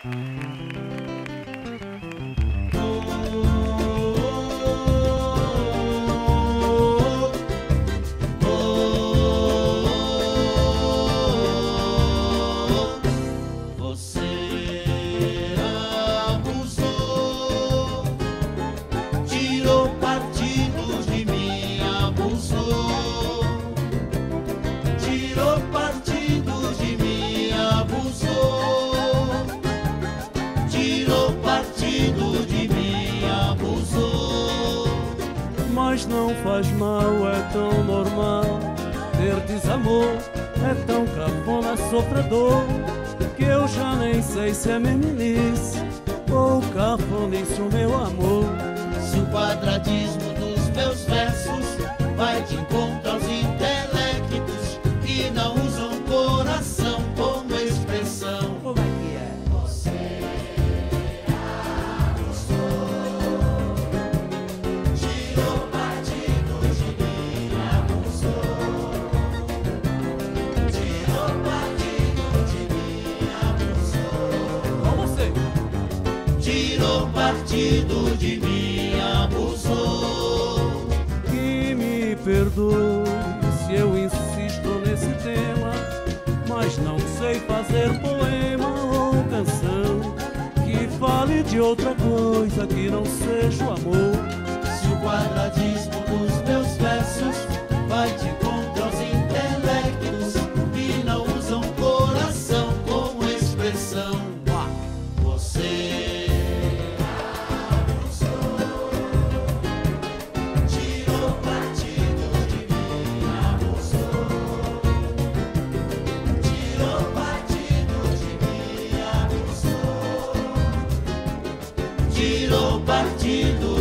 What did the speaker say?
Mas não faz mal, é tão normal. Ter desamor é tão cafona, sofredor, que eu já nem sei se é meninice ou cafonice o meu amor. Se o quadradismo dos meus versos vai de encontro aos intelectos que não usam coração como expressão. Como é que é? Você abusou, tirou partido de mim, abusou, tirou partido de mim, abusou. Com você. Tirou partido de mim, abusou. Que me perdoe se eu insisto nesse tema, mas não sei fazer poema ou canção que fale de outra coisa que não seja o amor. Se o quadradismo dos meus versos vai de contra aos intelectos que não usam coração como expressão. Você abusou, tirou partido de mim, abusou, tirou partido de mim, abusou, tirou partido